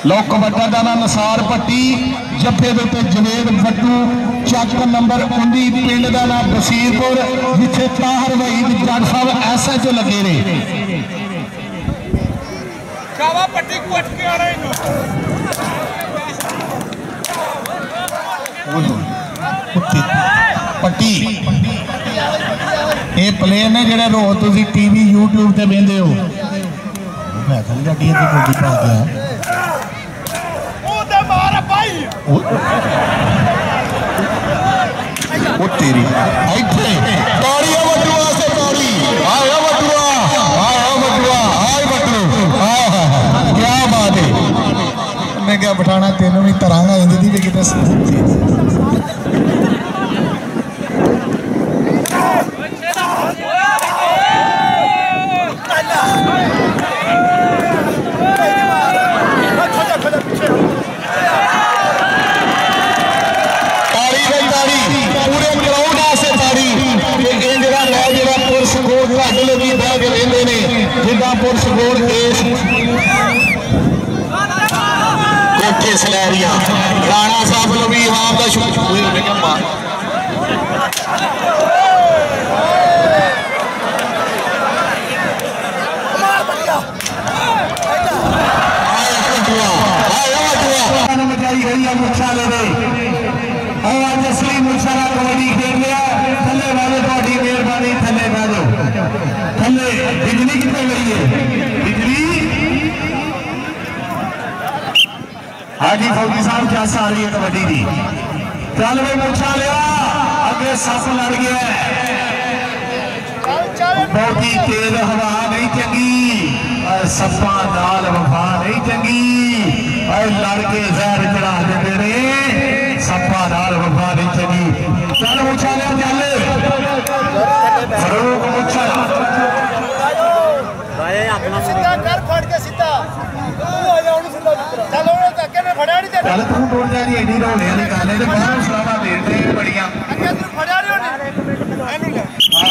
लो कबड्डा का नाम नसार पट्टी जफे के उत्ते जवेद भट्टू चक नंबर 19 पिंड का नाम बसीरपुर जिथे ताहर वहीद जट साहब SHO लगे ने पट्टी ये प्लेयर ने जो रोज तुम TV YouTube से वेंदे हो तेरी क्या बात है मैं क्या बिठाना तेनों भी तरांगा इंदी भी कितने सलैरिया राणा साहब लो भी इमाम का असली मुर्शाला कबड्डी खेल लिया थले वाले थोड़ी मेहरबानी थले बैठो थले बिजली कितने गई है बिजली हाजी फौजी साहब क्या आ रही है कबड्डी की चल भाई मुर्शा लिया अगे सप लड़ गया बहुत ही तेज हवा नहीं चंगी सपा नाल वफा नहीं चंगी लड़के जहर चढ़ा देते ने सपा नाल वफा नहीं चंगी चल मुर्शा लिया चल फरूक मुर्शा सीधा कर फड़ के सीधा चलो चल तू टुट जा रही एडी रोले वाली गल है बाहर सलामा देते बड़ियां अगे तू फड़या नहीं होनी हां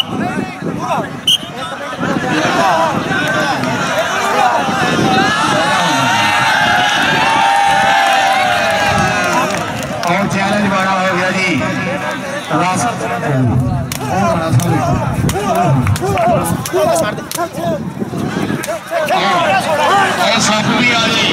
और चैलेंज बड़ा हो गया जी रास सब भी आ गई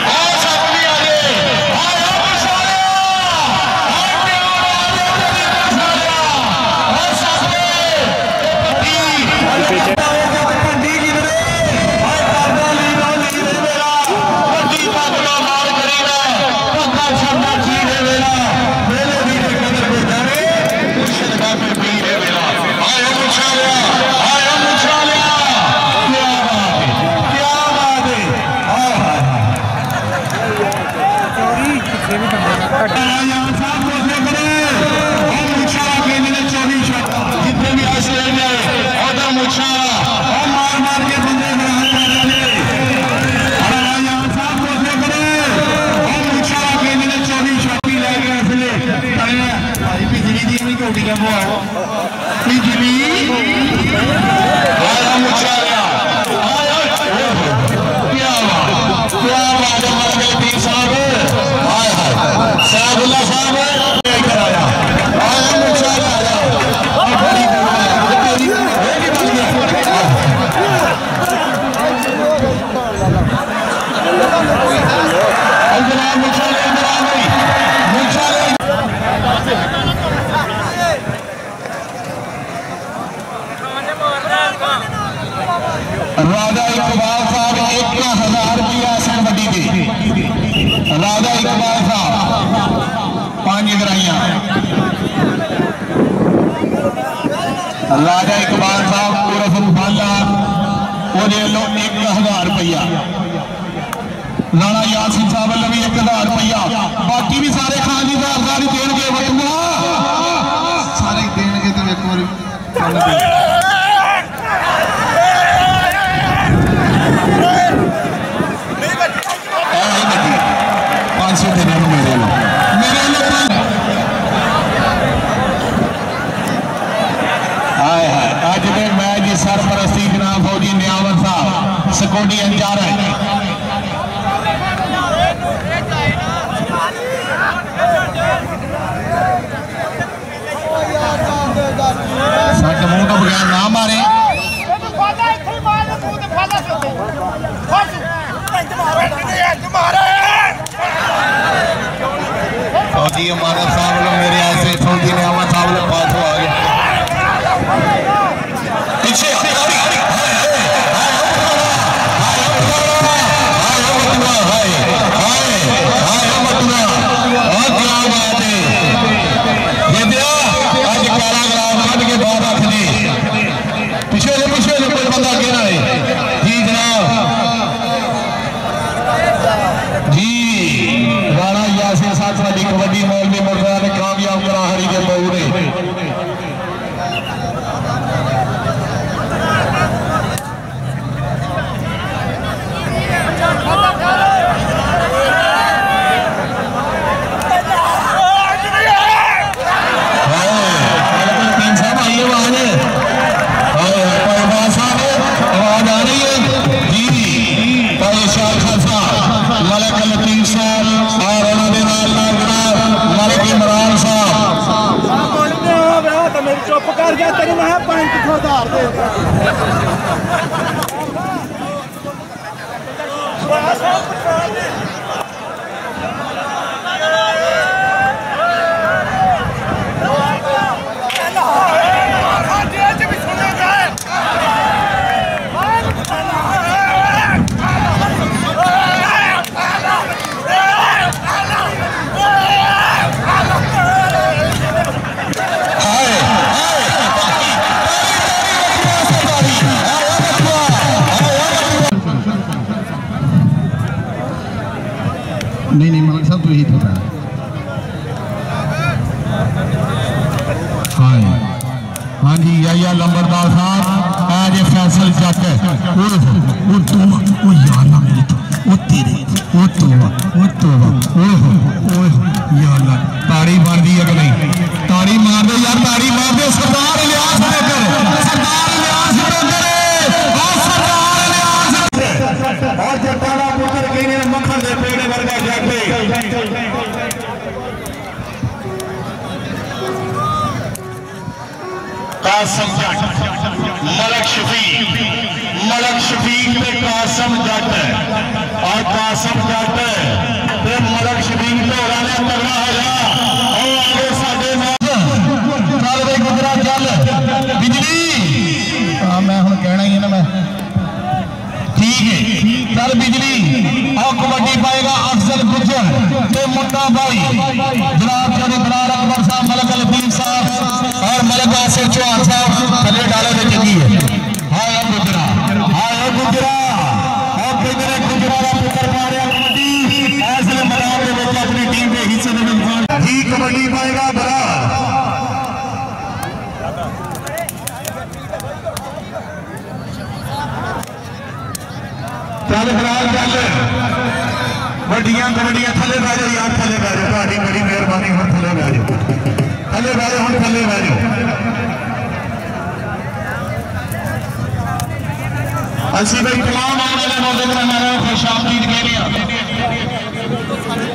राजा इकबाल साहब 1000 रुपया सर वड्डी दे राजा इकबाल साहब 5 गराइयां राजा इकबाल साहब उर्फ बाला ओदे लो 1000 रुपया राणा यासिन साहब वालों भी 1000 रुपया बाकी भी सारे खानी दारदारी देंगे बटुआ सारे देंगे तो एक बार 500 देने मेरे हाय हाय अज के मैच की सरपरस्ती जनाब फौजी नियामत साहब सकोटी अंचार है तो मुंह तो बगैर ना मारे फौजी हमारा साहब लोग मेरे ऐसे फौजी ने हमारा साहब लोग पास हो आ गया पीछे कबड्डी मौलवी मुर्जा ने कामयाब करा हरी के बहू ने चुप कर गया तेरी मैं 5,000 दे नहीं मलिक साहब तो यही था हाँ जी या लंबरदार साहब आज फैसल जट वो यार ना मेरे तो वो तेरे वो यार ताड़ी मार दी अगर नहीं ताड़ी मार दो यार ताड़ी मार दो सरदार इलियास बेकर और जटाला पुत्र कहने मक्खन दे पेड़े वर्गा जाते कासम जट मलक शफीक पे कासम जट और कासम जट पे मलक शफीक तो राने तगड़ा होगा और आगे साडे चल वे गुजरा चल बिजली मैं हुण कहना ही है ना मैं ठीक है चल बिजली और कबड्डी पाएगा अफजल गुजर ते मुन्ना भाई जनाब जानी बरार अकबर साहब मलक लतीफ साहब और मलक आसिफ चौहान साहब थले डाले तो चंगी है हाय गुजरा और किधरे गुजरा का पुत्र पा रहा कबड्डी ऐसे मैदान में अपनी टीम के हिस्से में जी कबड्डी पाएगा बरार चल बरार चल वड्डियां कबड्डियां थले बह जाओ यार थले बह जाओ ਤੁਹਾਡੀ बड़ी मेहरबानी हम थले बह जाओ थले बह जाओ हम थले बह जाओ असी भाई तमाम आने वाले